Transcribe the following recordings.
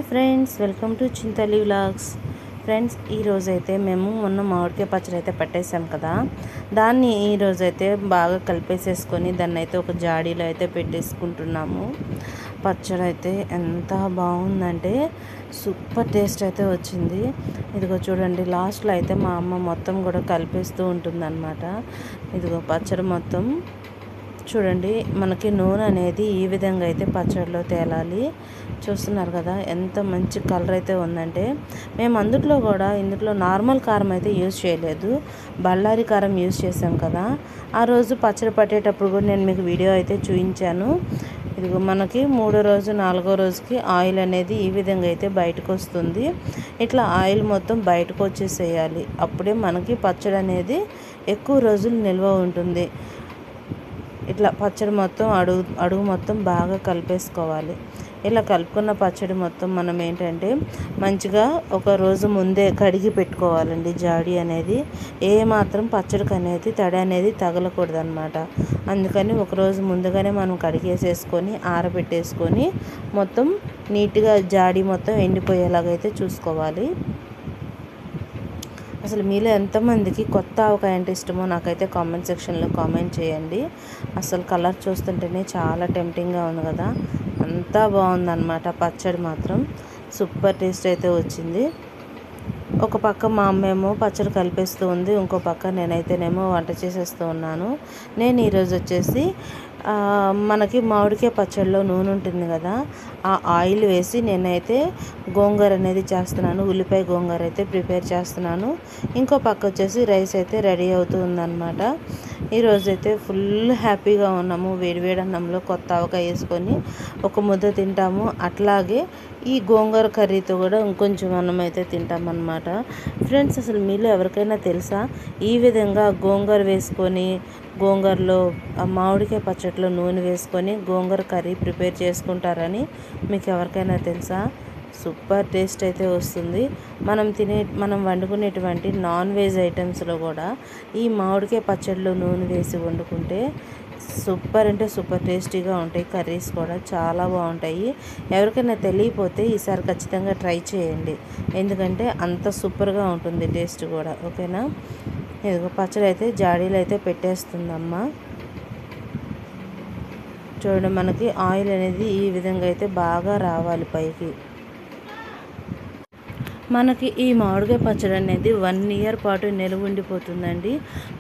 Friends, welcome to Chintali vlogs. Friends, ఈరోజైతే మేము మొన్న మామిడికాయ పచ్చడి అయితే పట్టేసాం కదా, దాన్ని ఈరోజైతే బాగా కలిపేసేసుకొని దాన్ని అయితే ఒక జాడీలో అయితే పెట్టేసుకుంటున్నాము. పచ్చడి అయితే ఎంత బాగుందంటే సూపర్ టేస్ట్ అయితే వచ్చింది. ఇదిగో చూడండి, లాస్ట్లో అయితే మా అమ్మ మొత్తం కూడా కలిపేస్తూ ఉంటుందన్నమాట. ఇదిగో పచ్చడి మొత్తం చూడండి, మనకి నూనె అనేది ఈ విధంగా అయితే పచ్చడిలో తేలాలి. చూస్తున్నారు కదా ఎంత మంచి కలర్ అయితే ఉందంటే. మేము ఇందులో నార్మల్ కారం అయితే యూజ్ చేయలేదు, బళ్ళారి కారం యూజ్ చేసాం కదా. ఆ రోజు పచ్చడి పట్టేటప్పుడు కూడా నేను మీకు వీడియో అయితే చూపించాను. ఇదిగో మనకి 3వ రోజు 4వ రోజుకి ఆయిల్ అనేది ఈ విధంగా అయితే బయటకు వస్తుంది. ఇట్లా ఆయిల్ మొత్తం బయటకు వచ్చేసేయాలి, అప్పుడే మనకి పచ్చడి అనేది ఎక్కువ రోజులు నిల్వ ఉంటుంది. ఇట్లా పచ్చడి మొత్తం అడుగు మొత్తం బాగా కలిపేసుకోవాలి. ఇలా కలుపుకున్న పచ్చడి మొత్తం మనం ఏంటంటే మంచిగా ఒక రోజు ముందే కడిగి పెట్టుకోవాలండి. జాడీ అనేది మాత్రం పచ్చడికి అనేది తడి అనేది తగలకూడదు అనమాట. అందుకని ఒక రోజు ముందుగానే మనం కడిగేసేసుకొని ఆరబెట్టేసుకొని మొత్తం నీట్గా జాడీ మొత్తం ఎండిపోయేలాగైతే చూసుకోవాలి. అసలు మీలో ఎంతమందికి కొత్త ఆవకాయ అంటే ఇష్టమో నాకైతే కామెంట్ సెక్షన్లో కామెంట్ చేయండి. అసలు కలర్ చూస్తుంటేనే చాలా టెంప్టింగ్గా ఉంది కదా, అంతా బాగుందన్నమాట. పచ్చడి మాత్రం సూపర్ టేస్ట్ అయితే వచ్చింది. ఒక పక్క మా అమ్మేమో పచ్చడి కలిపేస్తూ ఉంది, ఇంకో పక్క నేనైతేనేమో వంట చేసేస్తూ ఉన్నాను. నేను ఈరోజు వచ్చేసి మనకి మామిడికాయ పచ్చడిలో నూనె ఉంటుంది కదా, ఆ ఆయిల్ వేసి నేనైతే గోంగూర అనేది చేస్తున్నాను. ఉల్లిపాయ గోంగూర అయితే ప్రిపేర్ చేస్తున్నాను. ఇంకో పక్క వచ్చేసి రైస్ అయితే రెడీ అవుతూ ఉందన్నమాట. ఈరోజైతే ఫుల్ హ్యాపీగా ఉన్నాము. వేడివేడి అన్నంలో కొత్త ఆవకాయ వేసుకొని ఒక ముద్ద తింటాము. అట్లాగే ఈ గోంగూర కర్రీతో కూడా ఇంకొంచెం అన్నం అయితే తింటామన్నమాట. ఫ్రెండ్స్, అసలు మీలో ఎవరికైనా తెలుసా ఈ విధంగా గోంగూర వేసుకొని గోంగూరలో మామిడికాయ పచ్చడిలో నూనె వేసుకొని గోంగూర కర్రీ ప్రిపేర్ చేసుకుంటారని మీకు ఎవరికైనా తెలుసా? సూపర్ టేస్ట్ అయితే వస్తుంది. మనం వండుకునేటువంటి నాన్ వెజ్ ఐటమ్స్లో కూడా ఈ మామిడికాయ పచ్చడిలో నూనె వేసి వండుకుంటే సూపర్ అంటే సూపర్ టేస్టీగా ఉంటాయి. కర్రీస్ కూడా చాలా బాగుంటాయి. ఎవరికైనా తెలియకపోతే ఈసారి ఖచ్చితంగా ట్రై చేయండి, ఎందుకంటే అంత సూపర్గా ఉంటుంది టేస్ట్ కూడా. ఓకేనా? ఇదిగో పచ్చడి అయితే జాడీలో అయితే పెట్టేస్తుందమ్మ. చూడండి, మనకి ఆయిల్ అనేది ఈ విధంగా అయితే బాగా రావాలి పైకి. మనకి ఈ మామిడికాయ పచ్చడి అనేది 1 ఇయర్ పాటు నిలువ ఉండిపోతుందండి.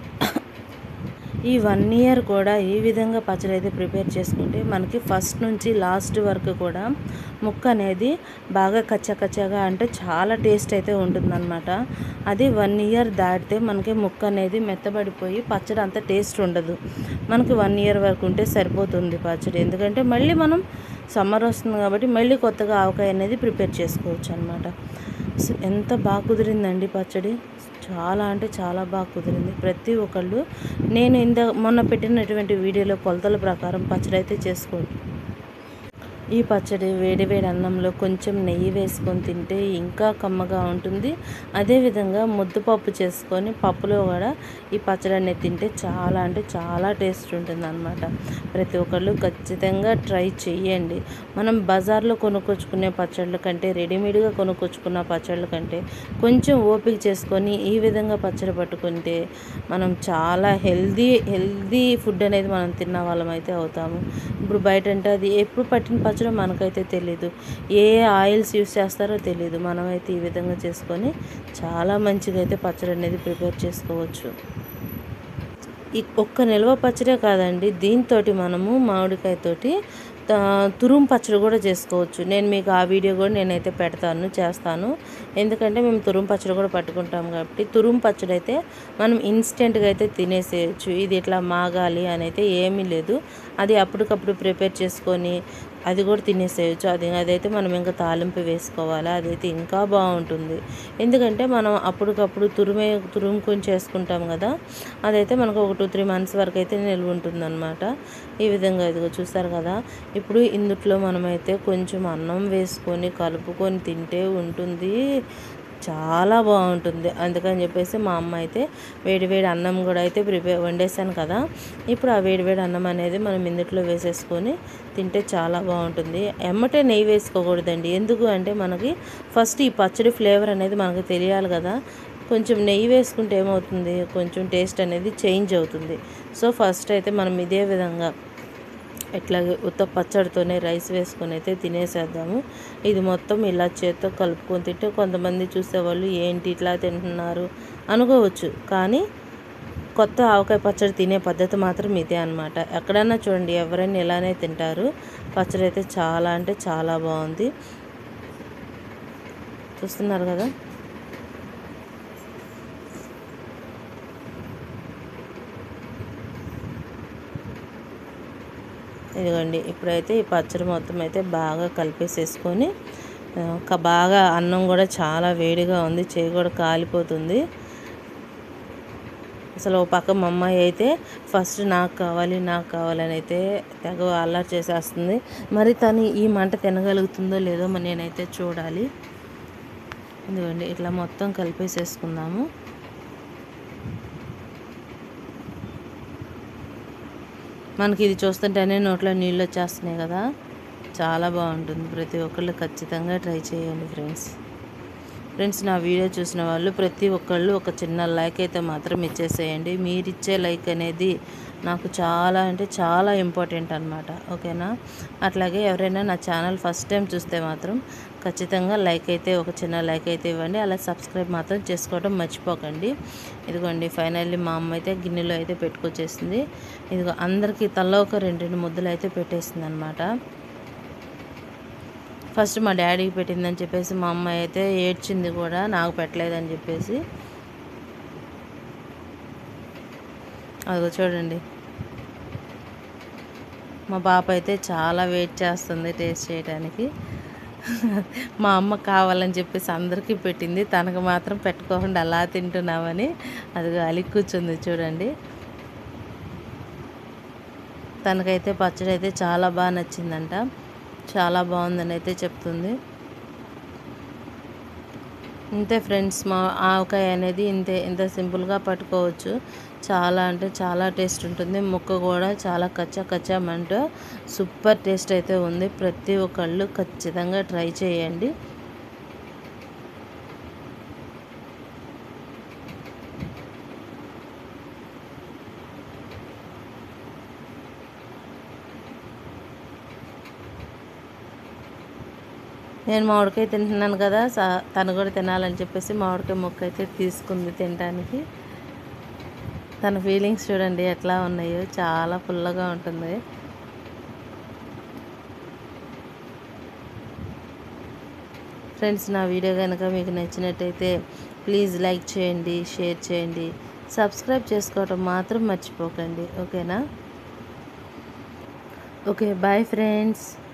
ఈ 1 ఇయర్ కూడా ఈ విధంగా పచ్చడి అయితే ప్రిపేర్ చేసుకుంటే మనకి ఫస్ట్ నుంచి లాస్ట్ వరకు కూడా ముక్క అనేది బాగా కచ్చకచ్చగా అంటే చాలా టేస్ట్ అయితే ఉంటుందన్నమాట. అది 1 ఇయర్ దాటితే మనకి ముక్క అనేది మెత్తబడిపోయి పచ్చడి అంత టేస్ట్ ఉండదు. మనకి 1 ఇయర్ వరకు ఉంటే సరిపోతుంది పచ్చడి. ఎందుకంటే మళ్ళీ మనం సమ్మర్ వస్తుంది కాబట్టి మళ్ళీ కొత్తగా ఆవకాయ అనేది ప్రిపేర్ చేసుకోవచ్చు అనమాట. ఎంత బాగా కుదిరిందండి పచ్చడి, చాలా అంటే చాలా బాగా కుదిరింది. ప్రతి ఒక్కళ్ళు నేను మొన్న పెట్టినటువంటి వీడియోలో కొలతల ప్రకారం పచ్చడి అయితే చేసుకోండి. ఈ పచ్చడి వేడి వేడి అన్నంలో కొంచెం నెయ్యి వేసుకొని తింటే ఇంకా కమ్మగా ఉంటుంది. అదేవిధంగా ముద్దపప్పు చేసుకొని పప్పులో కూడా ఈ పచ్చడి అనేది తింటే చాలా అంటే చాలా టేస్ట్ ఉంటుంది అన్నమాట. ప్రతి ఒక్కళ్ళు ఖచ్చితంగా ట్రై చేయండి. మనం బజార్లో కొనుక్కొచ్చుకునే పచ్చళ్ళ కంటే, రెడీమేడ్గా కొనుక్కొచ్చుకున్న పచ్చళ్ళ కంటే కొంచెం ఓపిక చేసుకొని ఈ విధంగా పచ్చడి పట్టుకుంటే మనం చాలా హెల్దీ ఫుడ్ అనేది మనం తిన్న వాళ్ళం అయితే అవుతాము. ఇప్పుడు బయట అంటే అది ఎప్పుడు పట్టిన పచ్చడి మనకైతే తెలీదు, ఏ ఆయిల్స్ యూస్ చేస్తారో తెలీదు. మనమైతే ఈ విధంగా చేసుకొని చాలా మంచిగా అయితే పచ్చడి అనేది ప్రిపేర్ చేసుకోవచ్చు. ఈ ఒక్క నిల్వ పచ్చడే కాదండి, దీంతో మనము మామిడికాయతోటి తురుము పచ్చడి కూడా చేసుకోవచ్చు. నేను మీకు ఆ వీడియో కూడా నేనైతే చేస్తాను. ఎందుకంటే మేము తురుము పచ్చడి కూడా పట్టుకుంటాం కాబట్టి. తురుము పచ్చడి అయితే మనం ఇన్స్టెంట్గా అయితే తినేసేయచ్చు. ఇది ఇట్లా మాగాలి అని అయితే ఏమీ లేదు. అది అప్పటికప్పుడు ప్రిపేర్ చేసుకొని అది కూడా తినేసేయచ్చు. అదైతే మనం ఇంకా తాలింపు వేసుకోవాలి, అదైతే ఇంకా బాగుంటుంది. ఎందుకంటే మనం అప్పటికప్పుడు తురుముకొని చేసుకుంటాం కదా, అదైతే మనకు ఒక 2-3 months వరకు అయితే నిల్వ ఉంటుంది అనమాట. ఈ విధంగా ఇదిగో చూస్తారు కదా. ఇప్పుడు ఇందులో మనమైతే కొంచెం అన్నం వేసుకొని కలుపుకొని తింటే ఉంటుంది చాలా బాగుంటుంది. అందుకని చెప్పేసి మా అమ్మ అయితే వేడివేడి అన్నం కూడా అయితే వండేసాను కదా. ఇప్పుడు ఆ వేడివేడి అన్నం అనేది మనం ఇందుట్లో వేసేసుకొని తింటే చాలా బాగుంటుంది. ఎమ్మటే నెయ్యి వేసుకోకూడదండి. ఎందుకు అంటే మనకి ఫస్ట్ ఈ పచ్చడి ఫ్లేవర్ అనేది మనకు తెలియాలి కదా. కొంచెం నెయ్యి వేసుకుంటే ఏమవుతుంది, కొంచెం టేస్ట్ అనేది చేంజ్ అవుతుంది. సో ఫస్ట్ అయితే మనం ఇదే విధంగా ఇట్లాగే ఉత్త పచ్చడితోనే రైస్ వేసుకొని అయితే తినేసేద్దాము. ఇది మొత్తం ఇలా చేత్తో కలుపుకొని తింటే కొంతమంది చూసేవాళ్ళు ఏంటి ఇట్లా తింటున్నారు అనుకోవచ్చు. కానీ కొత్త ఆవకాయ పచ్చడి తినే పద్ధతి మాత్రం ఇదే అనమాట. ఎక్కడన్నా చూడండి, ఎవరైనా ఇలానే తింటారు. పచ్చడి అయితే చాలా అంటే చాలా బాగుంది. చూస్తున్నారు కదా. ఇదిగోండి, ఇప్పుడైతే ఈ పచ్చడి మొత్తం అయితే బాగా కలిపేసేసుకొని బాగా అన్నం కూడా చాలా వేడిగా ఉంది, చేయి కూడా కాలిపోతుంది. అసలు ఓ పక్క మా అమ్మాయి అయితే ఫస్ట్ నాకు కావాలని అయితే తెగ అల్లరి చేసేస్తుంది. మరి తను ఈ మంట తినగలుగుతుందో లేదో నేనైతే చూడాలి. ఇదిగోండి, ఇట్లా మొత్తం కలిపేసేసుకుందాము. మనకి ఇది చూస్తుంటేనే నోట్లో నీళ్ళు వచ్చేస్తున్నాయి కదా. చాలా బాగుంటుంది. ప్రతి ఒక్కళ్ళు ఖచ్చితంగా ట్రై చేయండి ఫ్రెండ్స్. నా వీడియో చూసిన వాళ్ళు ప్రతి ఒక్కళ్ళు ఒక చిన్న లైక్ అయితే మాత్రం ఇచ్చేసేయండి. మీరు ఇచ్చే లైక్ అనేది నాకు చాలా అంటే చాలా ఇంపార్టెంట్ అనమాట. ఓకేనా. అట్లాగే ఎవరైనా నా ఛానల్ ఫస్ట్ టైం చూస్తే మాత్రం ఖచ్చితంగా ఒక చిన్న లైక్ అయితే ఇవ్వండి. అలా సబ్స్క్రైబ్ మాత్రం చేసుకోవడం మర్చిపోకండి. ఇదిగోండి, ఫైనల్లీ మా అమ్మ అయితే గిన్నెలో అయితే పెట్టుకొచ్చేసింది. ఇదిగో అందరికీ తల్లో ఒక 2 ముద్దలు అయితే పెట్టేసింది అనమాట. ఫస్ట్ మా డాడీకి పెట్టిందని చెప్పేసి మా అమ్మ అయితే ఏడ్చింది కూడా, నాకు పెట్టలేదని చెప్పేసి. అదిగో చూడండి, మా పాప అయితే చాలా వెయిట్ చేస్తుంది టేస్ట్ చేయడానికి. మా అమ్మ కావాలని చెప్పేసి అందరికీ పెట్టింది, తనకు మాత్రం పెట్టుకోకుండా అలా తింటున్నామని అదిగో అలిగి కూర్చుంది చూడండి. తనకైతే పచ్చడి అయితే చాలా బాగా నచ్చిందంట, చాలా బాగుందని అయితే చెప్తుంది. ఇంతే ఫ్రెండ్స్, మా ఆవకాయ అనేది ఇంత సింపుల్గా పట్టుకోవచ్చు. చాలా అంటే చాలా టేస్ట్ ఉంటుంది. ముక్క కూడా చాలా కచ్చా సూపర్ టేస్ట్ అయితే ఉంది. ప్రతి ఒక్కళ్ళు ఖచ్చితంగా ట్రై చేయండి. నేను మామిడికాయ తింటున్నాను కదా, తను కూడా తినాలని చెప్పేసి మామిడికాయ ముక్క అయితే తీసుకుంది తినడానికి. తన ఫీలింగ్స్ చూడండి ఎట్లా ఉన్నాయో, చాలా ఫుల్గా ఉంటుంది. ఫ్రెండ్స్, నా వీడియో కనుక మీకు నచ్చినట్టయితే ప్లీజ్ లైక్ చేయండి, షేర్ చేయండి, సబ్స్క్రైబ్ చేసుకోవటం మాత్రం మర్చిపోకండి. ఓకేనా. Okay, bye friends.